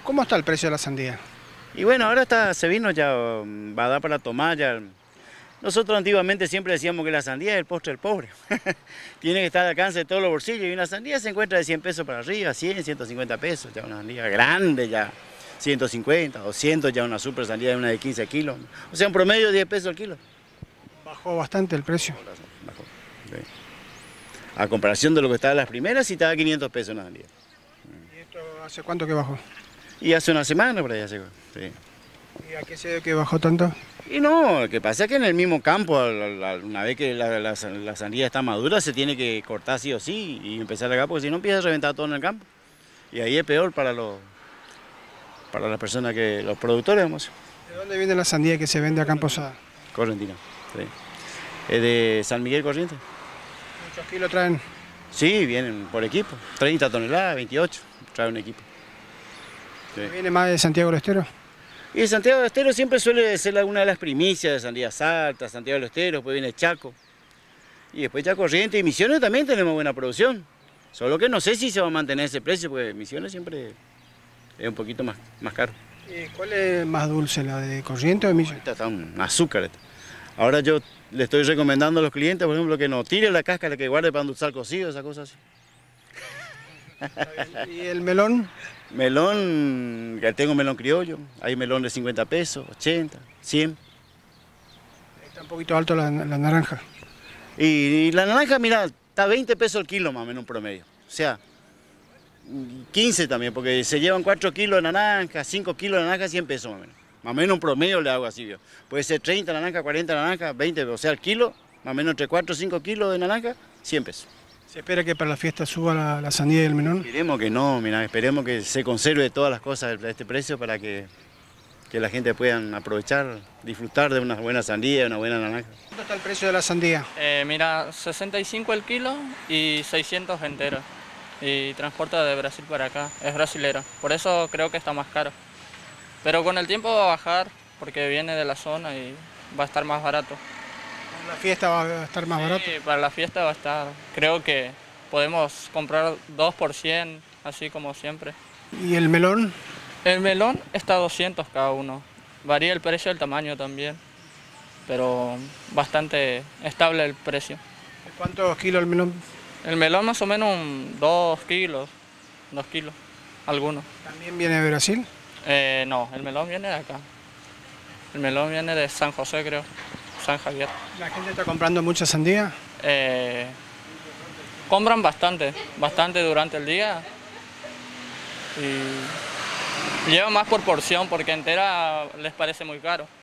¿Cómo está el precio de la sandía? Y bueno, ahora se vino ya, va a dar para tomar ya. Nosotros antiguamente siempre decíamos que la sandía es el postre del pobre. Tiene que estar al alcance de todos los bolsillos y una sandía se encuentra de 100 pesos para arriba, 100, 150 pesos, ya una sandía grande ya, 150, 200 ya una super sandía de una de 15 kilos. O sea, un promedio de 10 pesos el kilo. Bajó bastante el precio. Bajó, sí. A comparación de lo que estaba en las primeras, sí estaba 500 pesos una sandía. ¿Y esto hace cuánto que bajó? Y hace una semana por ahí hace, sí. ¿Y a qué se debe que bajó tanto? Y no, lo que pasa es que en el mismo campo, una vez que la sandía está madura, se tiene que cortar sí o sí y empezar acá, porque si no empieza a reventar todo en el campo. Y ahí es peor para las personas los productores, vamos. ¿De dónde viene la sandía que se vende acá en Posada? Correntina, sí. Es de San Miguel Corrientes. ¿Muchos kilos traen? Sí, vienen por equipo, 30 toneladas, 28, trae un equipo. Sí. ¿Viene más de Santiago del Estero? Y Santiago del Estero siempre suele ser alguna de las primicias de Sandía Salta, Santiago del Estero, después viene Chaco. Y después ya Corrientes y Misiones también tenemos buena producción. Solo que no sé si se va a mantener ese precio, porque Misiones siempre es un poquito más caro. ¿Y cuál es más dulce, la de Corrientes o de Misiones? Esta está un azúcar. Ahora yo le estoy recomendando a los clientes, por ejemplo, que no tire la cáscara, que guarde para endulzar cocido, esa cosa así. ¿Y el melón? Melón, que tengo melón criollo, hay melón de 50 pesos, 80, 100. Está un poquito alto la naranja. Y la naranja, mira, está 20 pesos el kilo más o menos un promedio. O sea, 15 también, porque se llevan 4 kilos de naranja, 5 kilos de naranja, 100 pesos más o menos. Más o menos un promedio le hago así, ¿vio? Puede ser 30 naranjas, 40 naranjas, 20, o sea, el kilo, más o menos entre 4 o 5 kilos de naranja, 100 pesos. ¿Se espera que para la fiesta suba la sandía y el melón? Esperemos que no, mira, esperemos que se conserve todas las cosas de este precio para que la gente pueda aprovechar, disfrutar de una buena sandía, una buena naranja. ¿Cuánto está el precio de la sandía? Mira, 65 el kilo y 600 entero. Y transporta de Brasil para acá, es brasilera. Por eso creo que está más caro. Pero con el tiempo va a bajar porque viene de la zona y va a estar más barato. ¿La fiesta va a estar más barato? Sí, para la fiesta va a estar. Creo que podemos comprar 2 por 100, así como siempre. ¿Y el melón? El melón está a 200 cada uno. Varía el precio del tamaño también, pero bastante estable el precio. ¿Cuántos kilos el melón? El melón más o menos 2 kilos, algunos. ¿También viene de Brasil? No, el melón viene de acá. El melón viene de San José, creo, San Javier. ¿La gente está comprando mucha sandía? Compran bastante durante el día y llevan más por porción porque entera les parece muy caro.